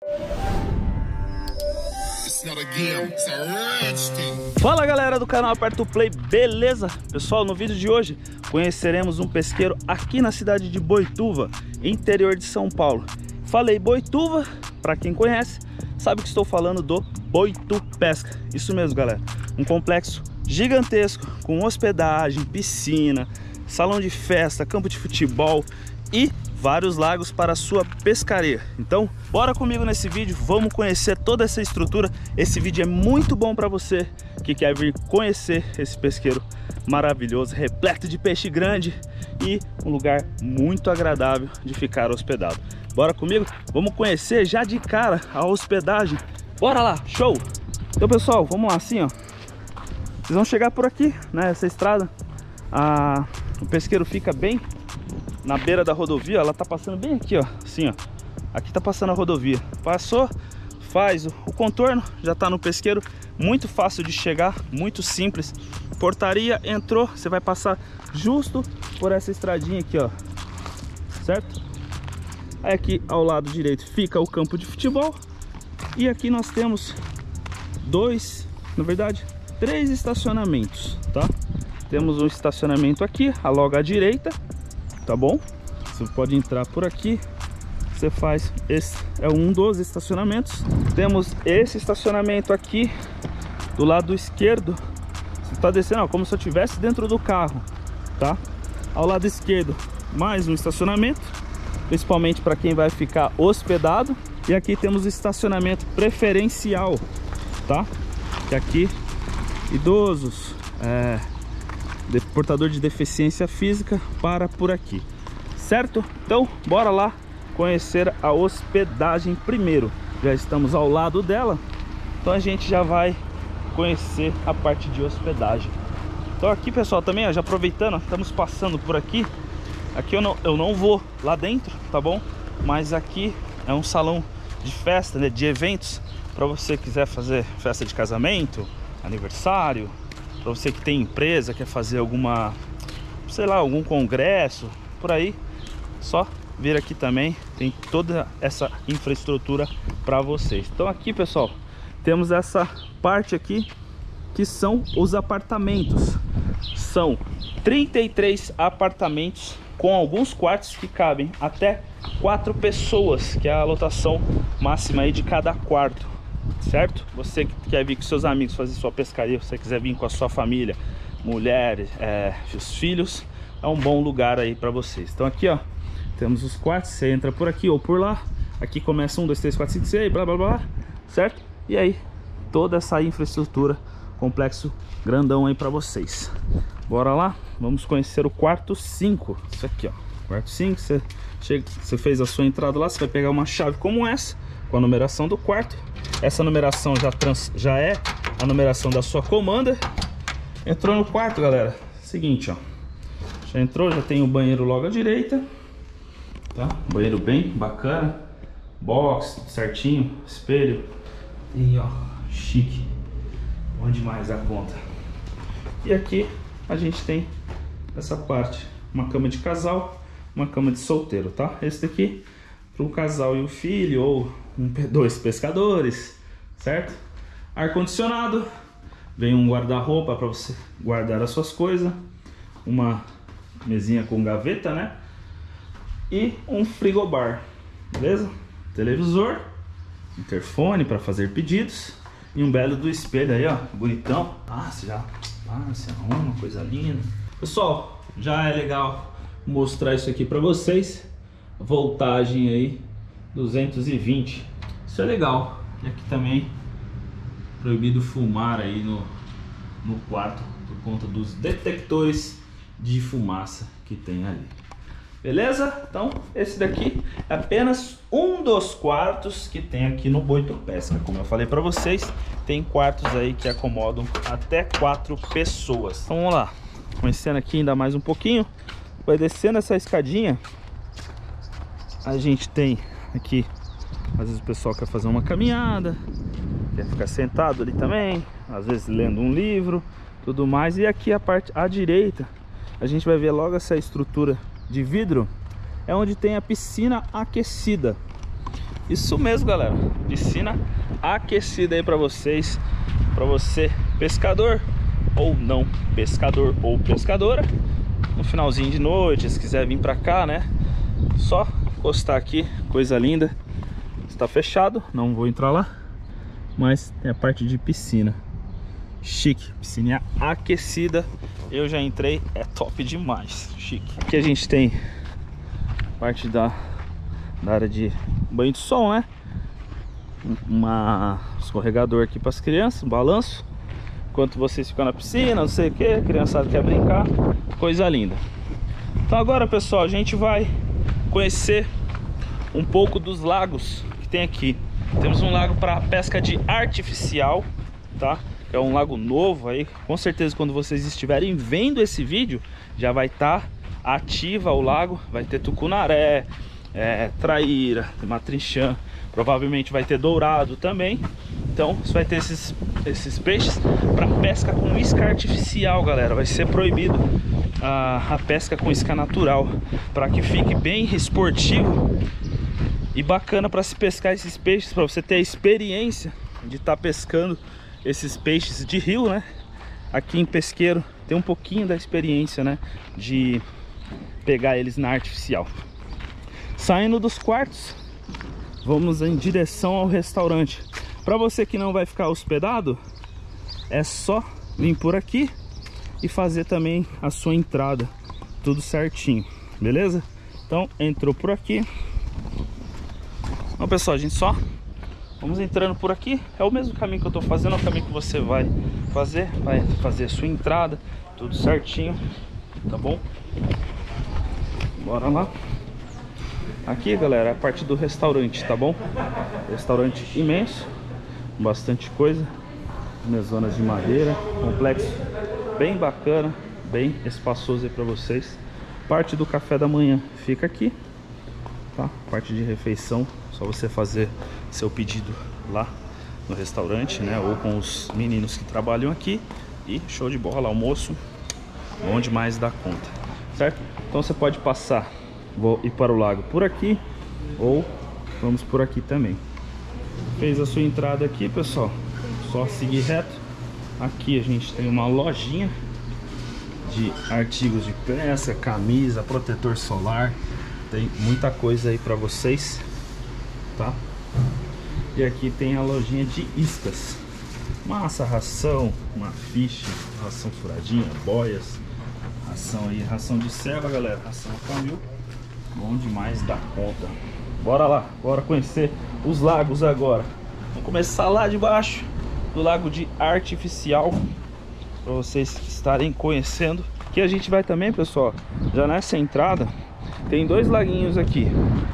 Fala galera do canal Aperta o Play, beleza? Pessoal, no vídeo de hoje conheceremos um pesqueiro aqui na cidade de Boituva, interior de São Paulo. Falei Boituva, para quem conhece, sabe que estou falando do Boitu Pesca. Isso mesmo galera, um complexo gigantesco com hospedagem, piscina, salão de festa, campo de futebol e vários lagos para a sua pescaria. Então, bora comigo nesse vídeo, vamos conhecer toda essa estrutura. Esse vídeo é muito bom para você que quer vir conhecer esse pesqueiro maravilhoso, repleto de peixe grande e um lugar muito agradável de ficar hospedado. Bora comigo? Vamos conhecer já de cara a hospedagem. Bora lá, show! Então pessoal, vamos lá assim, ó. Vocês vão chegar por aqui, né, essa estrada. O pesqueiro fica bem na beira da rodovia, ela tá passando bem aqui, ó, assim, ó. Aqui tá passando a rodovia. Passou, faz o contorno, já tá no pesqueiro. Muito fácil de chegar, muito simples. Portaria, entrou, você vai passar justo por essa estradinha aqui, ó. Certo? Aí aqui ao lado direito fica o campo de futebol. E aqui nós temos três estacionamentos, tá? Temos um estacionamento aqui, logo à direita, tá bom? Você pode entrar por aqui, você faz, esse é um dos estacionamentos. Temos esse estacionamento aqui do lado esquerdo. Você tá descendo, ó, como se eu estivesse dentro do carro, tá? Ao lado esquerdo, mais um estacionamento, principalmente para quem vai ficar hospedado. E aqui temos o estacionamento preferencial, tá? Que aqui, idosos, portador de deficiência física, para por aqui, certo? Então bora lá conhecer a hospedagem primeiro. Já estamos ao lado dela, então a gente já vai conhecer a parte de hospedagem. Então aqui pessoal também, ó, já aproveitando, ó, estamos passando por aqui. Aqui eu não vou lá dentro, tá bom? Mas aqui é um salão de festa, né, de eventos, para você quiser fazer festa de casamento, aniversário, para você que tem empresa, quer fazer alguma, sei lá, algum congresso, por aí, só vir aqui também, tem toda essa infraestrutura para vocês. Então aqui pessoal, temos essa parte aqui, que são os apartamentos. São 33 apartamentos, com alguns quartos que cabem até 4 pessoas, que é a lotação máxima aí de cada quarto. Certo? Você que quer vir com seus amigos fazer sua pescaria, você quiser vir com a sua família, mulheres, os filhos, é um bom lugar aí para vocês. Então aqui, ó, temos os quartos, você entra por aqui ou por lá. Aqui começa 1, 2, 3, 4, 5, 6, blá blá blá, certo? E aí, toda essa infraestrutura, complexo grandão aí para vocês. Bora lá, vamos conhecer o quarto 5. Isso aqui, ó, quarto 5, você fez a sua entrada lá, você vai pegar uma chave como essa, com a numeração do quarto. Essa numeração já é a numeração da sua comanda. Entrou no quarto, galera, seguinte, ó, já entrou, já tem o banheiro logo à direita, tá? Banheiro bem bacana, box certinho, espelho, e ó, chique, bom demais a conta. E aqui a gente tem essa parte, uma cama de casal, uma cama de solteiro, tá? Esse daqui para um casal e um filho, ou dois pescadores, certo? Ar condicionado, vem um guarda-roupa para você guardar as suas coisas, uma mesinha com gaveta, né? E um frigobar, beleza? Televisor, interfone para fazer pedidos e um belo do espelho aí, ó, bonitão. Se arruma, coisa linda. Pessoal, já é legal mostrar isso aqui para vocês. Voltagem aí 220, isso é legal. E aqui também proibido fumar aí no quarto por conta dos detectores de fumaça que tem ali. Beleza? Então esse daqui é apenas um dos quartos que tem aqui no Boitu Pesca. Como eu falei para vocês, tem quartos aí que acomodam até 4 pessoas. Então vamos lá, conhecendo aqui ainda mais um pouquinho. Vai descendo essa escadinha. A gente tem aqui, às vezes o pessoal quer fazer uma caminhada, quer ficar sentado ali também, às vezes lendo um livro, tudo mais. E aqui a parte à direita, a gente vai ver logo essa estrutura de vidro, é onde tem a piscina aquecida. Isso mesmo, galera, piscina aquecida aí pra vocês, pra você pescador ou não pescador ou pescadora, no finalzinho de noite, se quiser vir pra cá, né, só encostar aqui, coisa linda. Está fechado, não vou entrar lá, mas tem a parte de piscina, chique, piscina aquecida, eu já entrei, é top demais, chique. Aqui a gente tem parte da área de banho de som, né, escorregador aqui para as crianças, um balanço, enquanto vocês ficam na piscina, não sei o que, a criançada quer brincar, coisa linda. Então agora, pessoal, a gente vai conhecer um pouco dos lagos que tem aqui. Temos um lago para pesca de artificial, tá? É um lago novo aí, com certeza quando vocês estiverem vendo esse vídeo já vai estar ativa o lago, vai ter tucunaré, traíra, matrinchã, provavelmente vai ter dourado também. Então você vai ter esses peixes para pesca com isca artificial, galera. Vai ser proibido a pesca com isca natural, para que fique bem esportivo e bacana para se pescar esses peixes, para você ter a experiência de estar pescando esses peixes de rio, né? Aqui em Pesqueiro tem um pouquinho da experiência, né, de pegar eles na artificial. Saindo dos quartos, vamos em direção ao restaurante. Para você que não vai ficar hospedado, é só vir por aqui e fazer também a sua entrada, tudo certinho, beleza? Então entrou por aqui. Então, pessoal, a gente só vamos entrando por aqui, é o mesmo caminho que eu tô fazendo, é o caminho que você vai fazer a sua entrada, tudo certinho, tá bom? Bora lá. Aqui, galera, é a parte do restaurante, tá bom? Restaurante imenso, bastante coisa, mesonas de madeira, complexo bem bacana, bem espaçoso aí pra vocês. Parte do café da manhã fica aqui, tá? Parte de refeição, só você fazer seu pedido lá no restaurante, né? Ou com os meninos que trabalham aqui. E show de bola, almoço bom demais da conta, certo? Então você pode passar, vou ir para o lago por aqui, ou vamos por aqui também. Fez a sua entrada aqui, pessoal, só seguir reto. Aqui a gente tem uma lojinha de artigos de pesca, camisa, protetor solar, tem muita coisa aí para vocês, tá? E aqui tem a lojinha de iscas, massa, ração, uma ficha, ração furadinha, boias, ração aí, ração de serva, galera, ração família, bom demais da conta. Bora lá, bora conhecer os lagos agora. Vamos começar lá de baixo do lago de artificial, para vocês estarem conhecendo. Aqui a gente vai também, pessoal, já nessa entrada tem dois laguinhos aqui,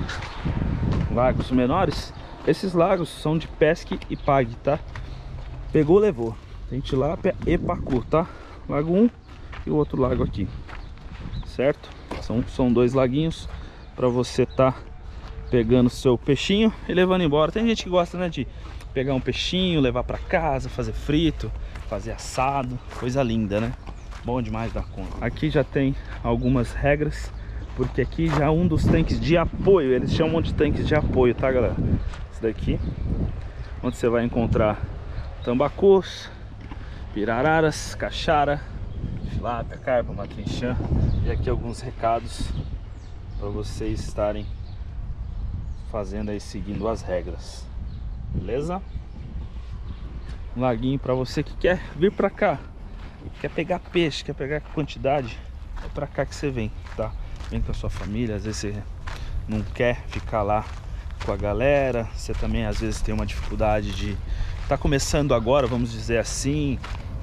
lagos menores. Esses lagos são de pesque e pague, tá? Pegou, levou. Tem tilápia e pacu, tá? Lago 1 e o outro lago aqui, certo? São dois laguinhos para você tá pegando seu peixinho e levando embora. Tem gente que gosta, né, de pegar um peixinho, levar para casa, fazer frito, fazer assado, coisa linda, né? Bom demais da conta. Aqui já tem algumas regras, porque aqui já é um dos tanques de apoio, eles chamam de tanques de apoio, tá, galera? Esse daqui, onde você vai encontrar tambacus, pirararas, caixara, tilápia, carpa, matrinchã. E aqui alguns recados para vocês estarem fazendo aí, seguindo as regras, beleza? Um laguinho para você que quer vir para cá, quer pegar peixe, quer pegar quantidade, é para cá que você vem, tá? Vem com a sua família, às vezes você não quer ficar lá com a galera, você também às vezes tem uma dificuldade de tá começando agora, vamos dizer assim,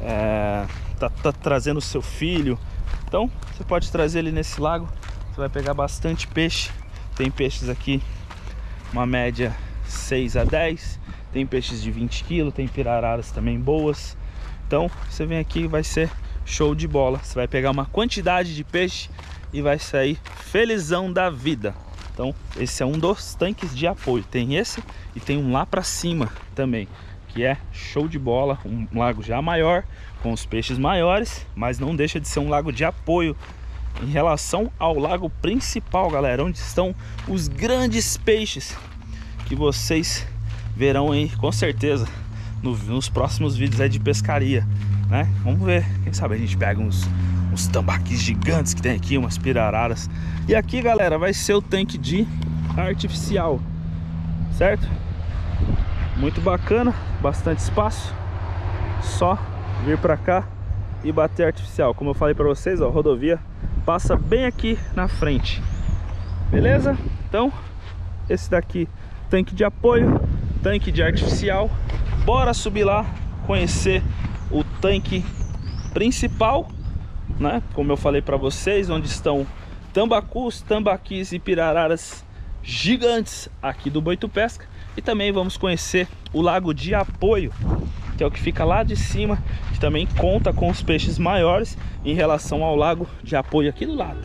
tá trazendo o seu filho, então você pode trazer ele nesse lago, você vai pegar bastante peixe. Tem peixes aqui, uma média 6 a 10, tem peixes de 20 kg, tem pirararas também boas. Então você vem aqui e vai ser show de bola, você vai pegar uma quantidade de peixe e vai sair felizão da vida. Então esse é um dos tanques de apoio, tem esse e tem um lá pra cima também, que é show de bola, um lago já maior, com os peixes maiores, mas não deixa de ser um lago de apoio em relação ao lago principal, galera, onde estão os grandes peixes que vocês verão aí com certeza nos próximos vídeos aí de pescaria, né? Vamos ver, quem sabe a gente pega uns tambaquis gigantes que tem aqui, umas pirararas. E aqui, galera, vai ser o tanque de artificial, certo? Muito bacana, bastante espaço. Só vir pra cá e bater artificial. Como eu falei pra vocês, ó, a rodovia passa bem aqui na frente. Beleza? Então, esse daqui, tanque de apoio, tanque de artificial. Bora subir lá, conhecer o tanque principal, né? Como eu falei pra vocês, onde estão tambacus, tambaquis e pirararas gigantes aqui do Boito Pesca. E também vamos conhecer o lago de apoio, que é o que fica lá de cima, que também conta com os peixes maiores em relação ao lago de apoio aqui do lado.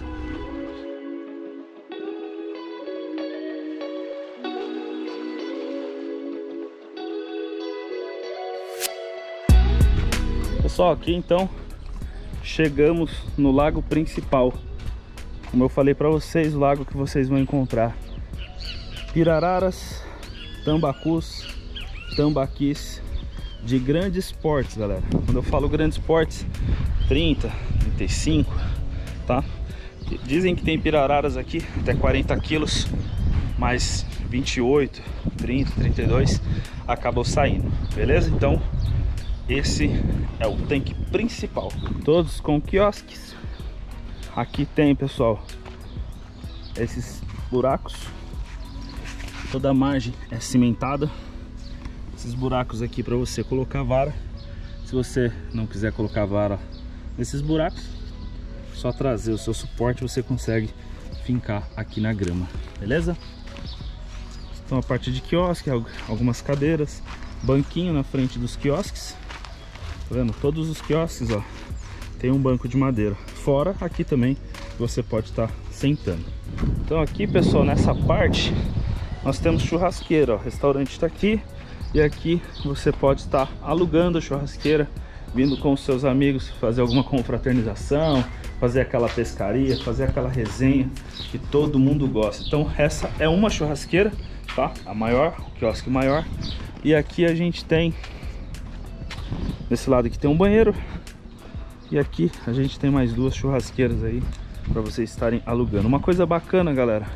Pessoal, aqui então chegamos no lago principal. Como eu falei para vocês, o lago que vocês vão encontrar pirararas, tambacus, tambaquis de grandes portes, galera. Quando eu falo grandes portes, 30, 35, tá? Dizem que tem pirararas aqui até 40 quilos, mas 28, 30, 32 acabam saindo, beleza? Então esse é o tanque principal, todos com quiosques. Aqui tem, pessoal, esses buracos, toda a margem é cimentada. Esses buracos aqui para você colocar vara. Se você não quiser colocar vara nesses buracos, só trazer o seu suporte, você consegue fincar aqui na grama, beleza? Então a parte de quiosque, algumas cadeiras, banquinho na frente dos quiosques. Tá vendo? Todos os quiosques, ó, tem um banco de madeira. Fora aqui também você pode estar sentando. Então aqui, pessoal, nessa parte nós temos churrasqueira, ó. O restaurante está aqui. E aqui você pode estar alugando a churrasqueira, vindo com os seus amigos, fazer alguma confraternização, fazer aquela pescaria, fazer aquela resenha que todo mundo gosta. Então essa é uma churrasqueira, tá? A maior, o quiosque maior. E aqui a gente tem, desse lado aqui tem um banheiro. E aqui a gente tem mais duas churrasqueiras aí para vocês estarem alugando. Uma coisa bacana, galera,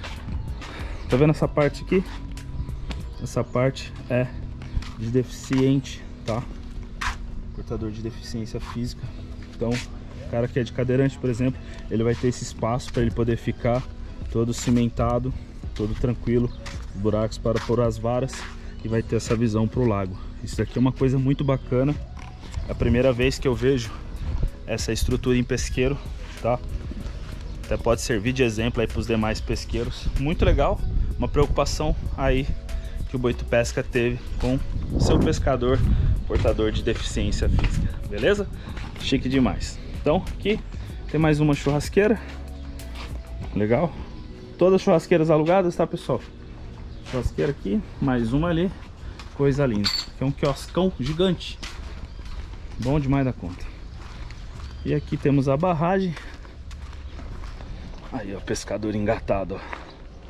tá vendo essa parte aqui? Essa parte é de deficiente, tá? Portador de deficiência física. Então, o cara que é de cadeirante, por exemplo, ele vai ter esse espaço para ele poder ficar todo cimentado, todo tranquilo, buracos para pôr as varas, e vai ter essa visão para o lago. Isso daqui é uma coisa muito bacana. É a primeira vez que eu vejo essa estrutura em pesqueiro, tá? Até pode servir de exemplo aí para os demais pesqueiros. Muito legal, uma preocupação aí que o Boito Pesca teve com seu pescador portador de deficiência física, beleza? Chique demais. Então aqui tem mais uma churrasqueira, legal. Todas as churrasqueiras alugadas, tá, pessoal? Churrasqueira aqui, mais uma ali, coisa linda. Aqui é um quioscão gigante, bom demais da conta. E aqui temos a barragem. Aí, ó, pescador engatado, ó.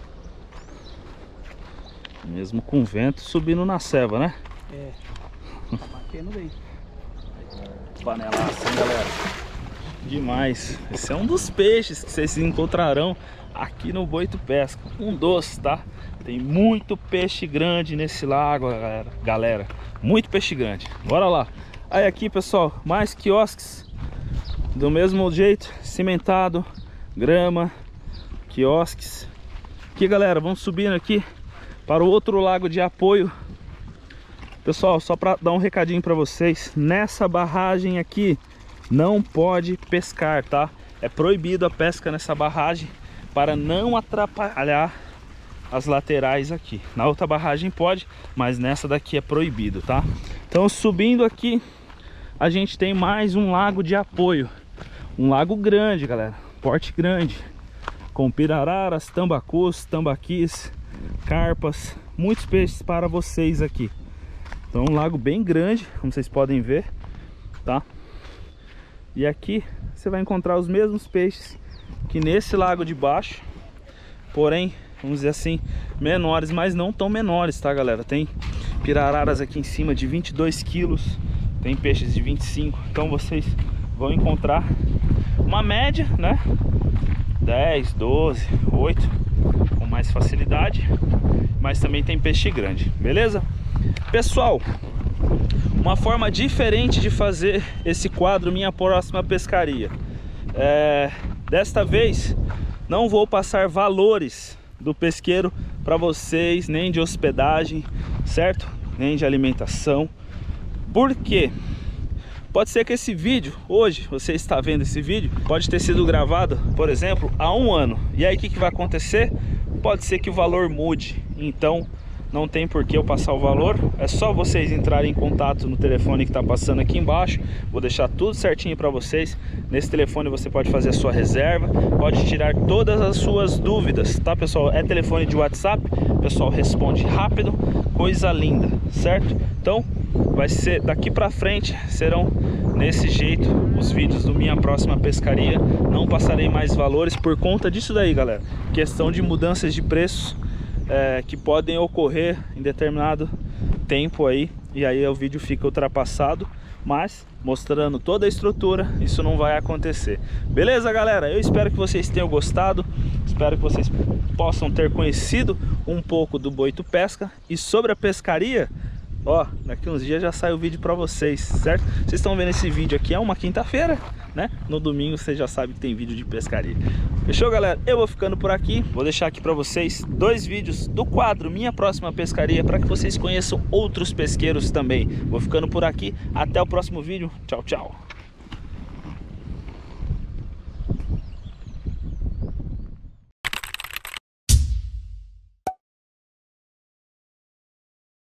Mesmo com vento subindo na ceva, né? É. Batendo bem. Panelaça, hein, galera? Demais. Esse é um dos peixes que vocês encontrarão aqui no Boito Pesca. Um dos, tá? Tem muito peixe grande nesse lago, galera. Muito peixe grande. Bora lá. Aí aqui, pessoal, mais quiosques. Do mesmo jeito, cimentado, grama, quiosques. Aqui, galera, vamos subindo aqui para o outro lago de apoio. Pessoal, só para dar um recadinho para vocês, nessa barragem aqui não pode pescar, tá? É proibido a pesca nessa barragem para não atrapalhar as laterais aqui. Na outra barragem pode, mas nessa daqui é proibido, tá? Então, subindo aqui, a gente tem mais um lago de apoio. Um lago grande, galera, porte grande, com pirararas, tambacus, tambaquis, carpas, muitos peixes para vocês aqui. Então, um lago bem grande, como vocês podem ver, tá? E aqui você vai encontrar os mesmos peixes que nesse lago de baixo, porém vamos dizer assim, menores, mas não tão menores, tá, galera? Tem pirararas aqui em cima de 22 quilos, tem peixes de 25, então vocês vão encontrar uma média, né? 10, 12, 8, com mais facilidade, mas também tem peixe grande, beleza? Pessoal, uma forma diferente de fazer esse quadro Minha Próxima Pescaria. Desta vez não vou passar valores do pesqueiro para vocês, nem de hospedagem, certo? Nem de alimentação. Por quê? Pode ser que esse vídeo, hoje você está vendo esse vídeo, pode ter sido gravado, por exemplo, há 1 ano. E aí o que vai acontecer? Pode ser que o valor mude. Então não tem por que eu passar o valor. É só vocês entrarem em contato no telefone que está passando aqui embaixo. Vou deixar tudo certinho para vocês. Nesse telefone você pode fazer a sua reserva, pode tirar todas as suas dúvidas, tá, pessoal? É telefone de WhatsApp, o pessoal responde rápido, coisa linda, certo? Então vai ser daqui pra frente, serão nesse jeito os vídeos do Minha Próxima Pescaria. Não passarei mais valores por conta disso daí, galera. Questão de mudanças de preços que podem ocorrer em determinado tempo aí, e aí o vídeo fica ultrapassado, mas mostrando toda a estrutura, isso não vai acontecer. Beleza, galera? Eu espero que vocês tenham gostado, espero que vocês possam ter conhecido um pouco do Boito Pesca. E sobre a pescaria, ó, daqui uns dias já sai o vídeo pra vocês, certo? Vocês estão vendo esse vídeo aqui, é uma quinta-feira, né? No domingo você já sabe que tem vídeo de pescaria. Fechou, galera? Eu vou ficando por aqui. Vou deixar aqui pra vocês 2 vídeos do quadro Minha Próxima Pescaria, para que vocês conheçam outros pesqueiros também. Vou ficando por aqui. Até o próximo vídeo. Tchau, tchau.